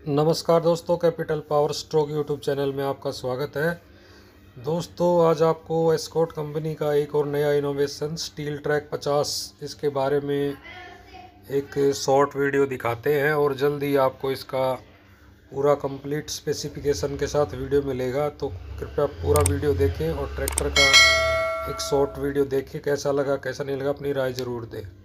नमस्कार दोस्तों, capital power stroke YouTube channel में आपका स्वागत है। दोस्तों, आज आपको एस्कॉर्ट कंपनी का एक और नया इनोवेशन स्टील ट्रैक 50 इसके बारे में एक शॉर्ट वीडियो दिखाते हैं और जल्दी आपको इसका पूरा कंप्लीट स्पेसिफिकेशन के साथ वीडियो मिलेगा। तो कृपया पूरा वीडियो देखें और ट्रैक्टर का एक शॉर्ट वीडियो देखें। कैसा लगा कैसा नहीं लगा अपनी राय ज़रूर दें।